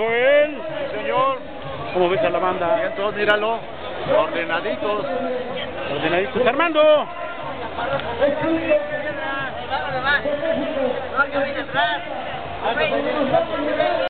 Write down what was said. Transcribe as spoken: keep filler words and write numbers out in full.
Joel. Sí, señor. ¿Cómo ves a la banda? Bien, todos, míralo. Ordenaditos. Ordenaditos. Armando. Va, va, va. No, que viene atrás.